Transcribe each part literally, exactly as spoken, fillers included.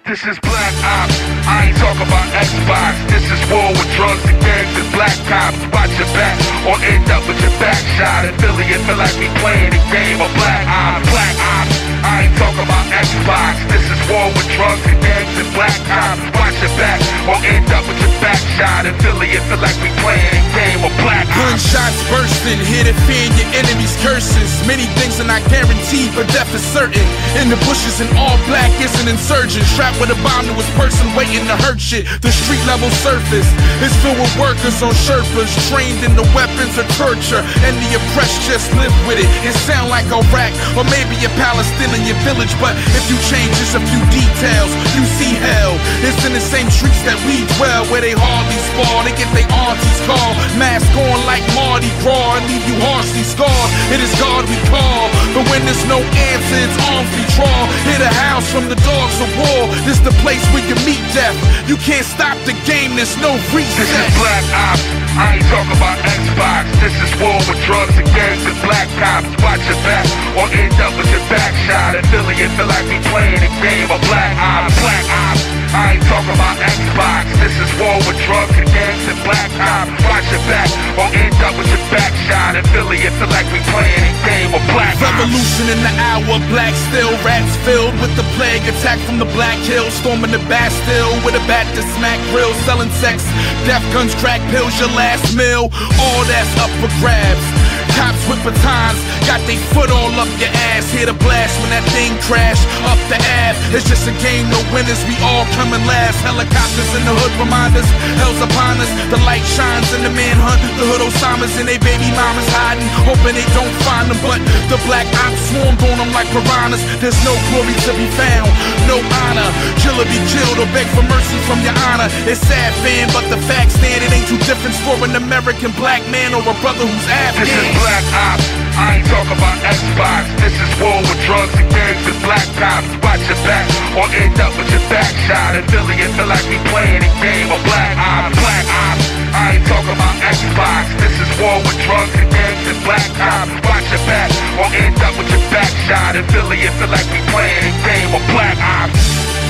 This is Black Ops, I ain't talking about Xbox. This is war with drugs and gangs and black cops. Watch your back or end up with your back shot. Affiliate feel like we playing a game of Black Ops. Black Ops, I ain't talking about Xbox. This is war with drugs and gangs and black cops. Watch your back or end up with your back shot. Affiliate feel like we playing a game of Black Ops. Gunshots bursting, here to fear your enemy's curses. Many things are not guaranteed, but death is certain. In the bushes in all black is an insurgent, strapped with a bomb to his person waiting to hurt shit. The street level surface is filled with workers on Sherpas, trained in the weapons of torture, and the oppressed just live with it. It sound like Iraq or maybe a Palestinian village, but if you change just a few details, you see hell. It's in the same streets that we dwell, where they hardly spar. They get their aunties called, mask on like Mardi Gras, and leave you harshly scarred. It is God we call, but when there's no answer, it's arms we draw. Hit a house from the dogs of war. This the place where you meet death. You can't stop the game, there's no reset. This is Black Ops, I ain't talking about Xbox. This is war with drugs and gangs and black cops. Watch your back or end up with your back shot. Affiliate feel like we playing a game of Black Ops. Black Ops, I ain't talking about Xbox. This is war with drugs and gangs and black cops. Watch your back or end up with your back shot. Affiliate feel like we playing a game of Black Ops. Revolution in the hour, black still, rats filled with the plague. Attack from the Black Hills, storming the Bastille with a bat to smack grill, selling sex, death guns, crack pills, your last meal. All that's up for grabs. Cops with batons, got they foot all up your ass. Hear the blast when that thing crash up the ab. It's just a game, no winners, we all coming last. Helicopters in the hood remind us, hell's upon us. The light shines in the manhunt, the hood Osamas and they baby mamas hiding, hoping they don't find them. But the black ops swarmed on them like piranhas. There's no glory to be found, no honor. Kill or be killed or beg for mercy from your honor. It's sad, fam, but the facts stand. It ain't too different for an American black man or a brother who's Afghan. This is Black Ops, I ain't talking about Xbox. This is war with drugs and gangs and black cops. Watch your back or end up with your back shot. Affiliate feel like we playing a game of Black Ops. Black Ops, I ain't talking about Xbox. This is war with drugs and gangs and black cops. Watch your back or end up with your back shot. Affiliate feel like we playing a game of Black Ops.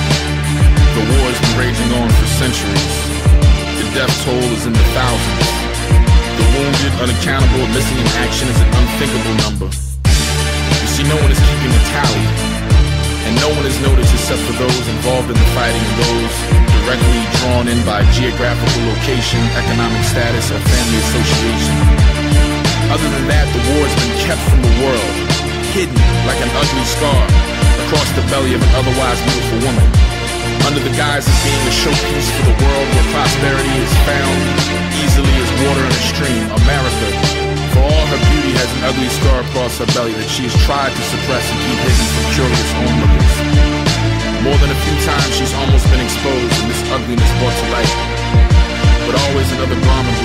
The war's been raging on for centuries. The death toll is in the thousands. The wounded, unaccountable, missing in action is an unthinkable number. You see, no one is keeping a tally, and no one is noticed except for those involved in the fighting and those directly drawn in by geographical location, economic status, or family association. Other than that, the war has been kept from the world, hidden like an ugly scar across the belly of an otherwise beautiful woman, under the guise of being a showpiece for the world where prosperity is found easily as water in a stream. America, for all her beauty, has an ugly scar across her belly that she has tried to suppress and keep hidden from curious onlookers. More than a few times she's almost been exposed and this ugliness brought to light, but always another garment